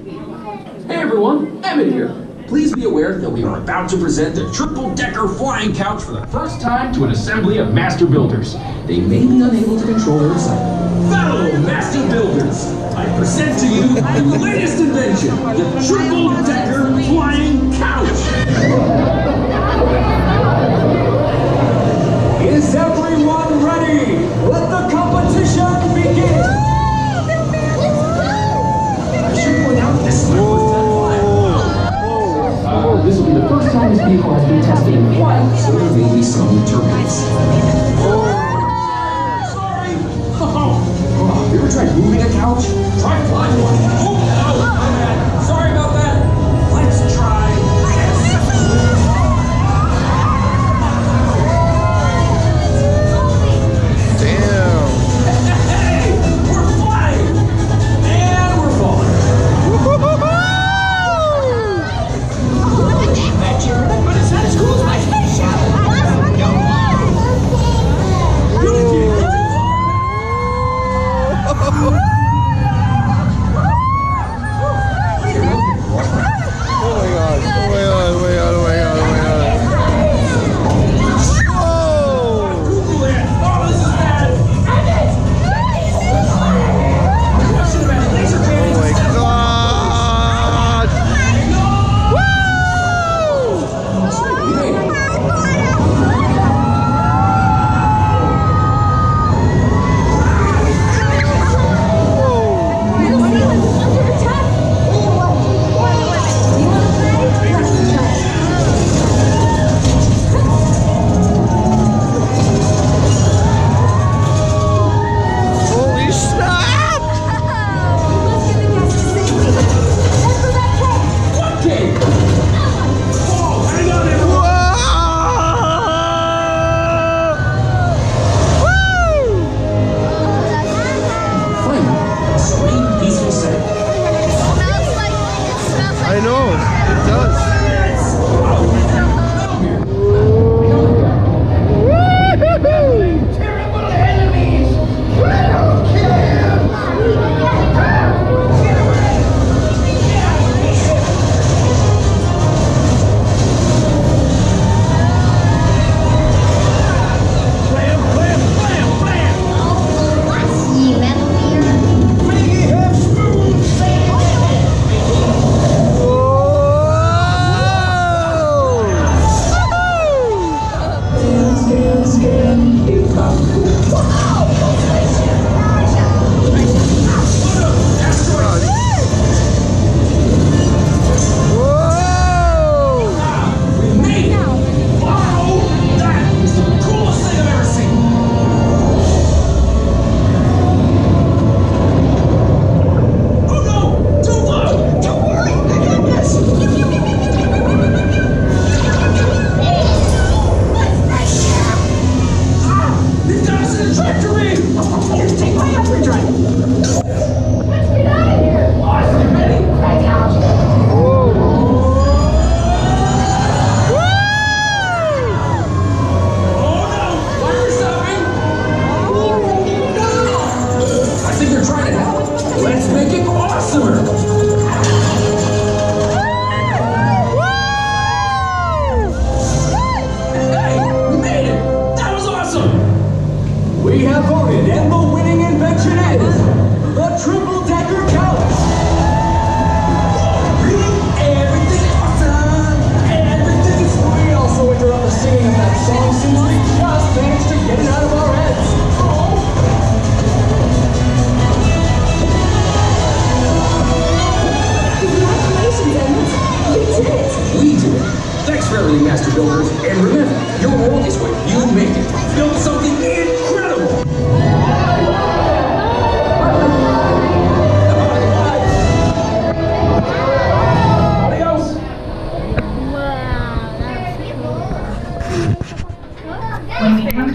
Hey everyone, Emmett here. Please be aware that we are about to present the triple-decker flying couch for the first time to an assembly of master builders. They may be unable to control their excitement. Fellow master builders, I present to you the latest invention, the triple-decker flying couch. Is everyone ready? Let the competition begin! I should point out this is my first time flying. This will be the first time this vehicle has been tested in flight, so there may be some turbulence. Sorry! Oh, you ever tried moving a couch? Try flying one. Oh, my bad. Sorry about that. Let's try this. Damn. Hey, we're flying! And we're falling. But it's not as cool as my spaceship! You did it! Oh my god. Oh my god. Oh my god. Oh my god. Oh my god. Google it! Oh, this is bad! I should have had laser Oh cannons my instead of god. Holy snap! What game? Oh, hang on, everyone! Fine. Sweet, peaceful setting. I know, it does. Terrible enemies! Will kill! Blam, blam, blam, blam! Biggie have spoon We made it! Wow! That is the coolest thing I've ever seen! Oh no! Too low! Don't worry, I got this! Ah! They've got us in a trajectory! Here, take my hyperdrive! Let's get out of here! Austin, ready? Take out! Oh no! Why are we stopping? I think they're trying to help. Let's make it awesomer! Hey! We made it! That was awesome! We have voted, and the winning invention is the triple-decker couch! Everything awesome! Everything is we also interrupt the singing of that song since we just managed to get it out of our heads. Congratulations, Emmett. You did it. We did it! Thanks for everything, Master Builders, and remember, your world is what you make it. Build something in